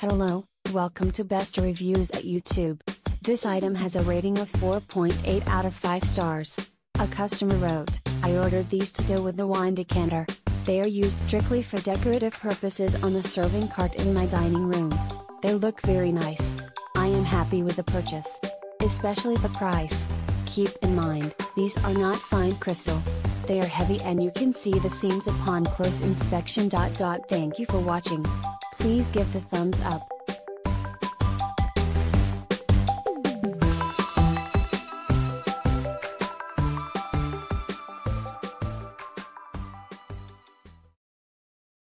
Hello, welcome to Best Reviews at YouTube. This item has a rating of 4.8 out of 5 stars. A customer wrote, "I ordered these to go with the wine decanter. They are used strictly for decorative purposes on the serving cart in my dining room. They look very nice. I am happy with the purchase. Especially the price. Keep in mind, these are not fine crystal. They are heavy and you can see the seams upon close inspection. Thank you for watching. Please give the thumbs up.